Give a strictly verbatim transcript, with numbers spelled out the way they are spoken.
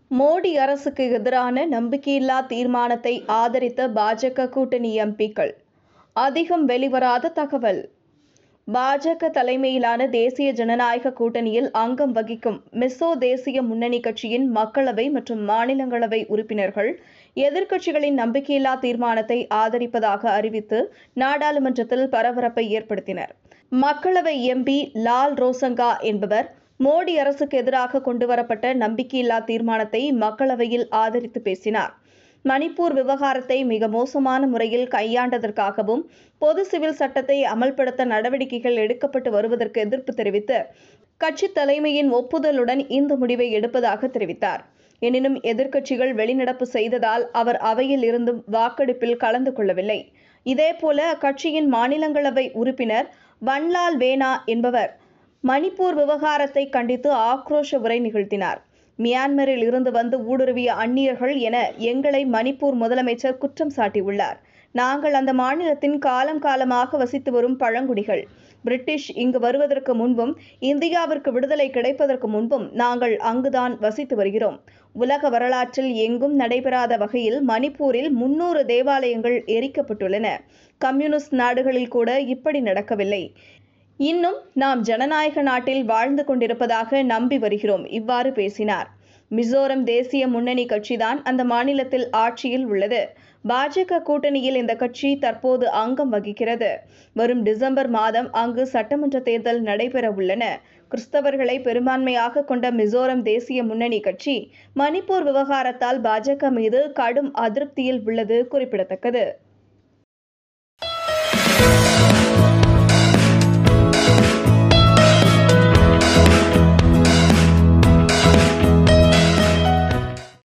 மோடி அரசுக்கு எதிரான நம்பிக்கையில்லா தீர்மானத்தை ஆதரித்த பாஜக கூட்டணி எம்பிக்கள். அதிகம் வெளிவராத தகவல். பாஜக தலைமையிலான தேசிய ஜனநாயக கூட்டணியில் அங்கம் வகிக்கும் மிசோ தேசிய முன்னணி கட்சியின் மக்களவை மற்றும் மாநிலங்களவை உறுப்பினர்கள் எதிர்க்கட்சிகளின் நம்பிக்கையில்லா தீர்மானத்தை ஆதரிப்பதாக அறிவித்து நாடாளுமன்றத்தில் பரபரப்பை ஏற்படுத்தினர். மக்களவை எம்பி லால் ரோசங்கா என்பவர் மோடி அரசுக்கு எதிராக கொண்டுவரப்பட்ட நம்பிக்கையில்லா தீர்மானத்தை மக்களவையில் ஆதரித்து பேசினார். மணிப்பூர் விவகாரத்தை மிக மோசமான முறையில் கையாண்டதற்காகவும் பொது சிவில் சட்டத்தை அமல்படுத்த நடவடிக்கைகள் எடுக்கப்பட்டு வருவதற்கு எதிர்ப்பு தெரிவித்து கட்சி தலைமையின் ஒப்புதலுடன் இந்த முடிவை எடுப்பதாக தெரிவித்தார். எனினும் எதிர்க்கட்சிகள் வெளிநடப்பு செய்ததால் அவர் அவையில் இருந்தும் வாக்கெடுப்பில் கலந்து கொள்ளவில்லை. இதேபோல அக்கட்சியின் மாநிலங்களவை உறுப்பினர் பன்லால் வேனா என்பவர் மணிப்பூர் விவகாரத்தை கண்டித்து ஆக்ரோஷ உரை நிகழ்த்தினார். மியான்மரில் இருந்து வந்து ஊடுருவிய அந்நியர்கள் என எங்களை மணிப்பூர் முதலமைச்சர் குற்றம் சாட்டியுள்ளார். நாங்கள் அந்த மாநிலத்தின் காலம் காலமாக வசித்து வரும் பழங்குடிகள். பிரிட்டிஷ் இங்கு வருவதற்கு முன்பும் இந்தியாவிற்கு விடுதலை கிடைப்பதற்கு முன்பும் நாங்கள் அங்குதான் வசித்து வருகிறோம். உலக வரலாற்றில் எங்கும் நடைபெறாத வகையில் மணிப்பூரில் முன்னூறு தேவாலயங்கள் எரிக்கப்பட்டுள்ளன. கம்யூனிஸ்ட் நாடுகளில் கூட இப்படி நடக்கவில்லை. இன்னும் நாம் ஜனநாயக நாட்டில் வாழ்ந்து கொண்டிருப்பதாக நம்பி வருகிறோம். இவ்வாறு பேசினார். மிசோரம் தேசிய முன்னணி கட்சிதான் அந்த மாநிலத்தில் ஆட்சியில் உள்ளது. பாஜக கூட்டணியில் இந்த கட்சி தற்போது அங்கம் வகிக்கிறது. வரும் டிசம்பர் மாதம் அங்கு சட்டமன்ற தேர்தல் நடைபெற உள்ளன. கிறிஸ்தவர்களை பெரும்பான்மையாக கொண்ட மிசோரம் தேசிய முன்னணி கட்சி மணிப்பூர் விவகாரத்தால் பாஜக மீது கடும் அதிருப்தியில் உள்ளது குறிப்பிடத்தக்கது.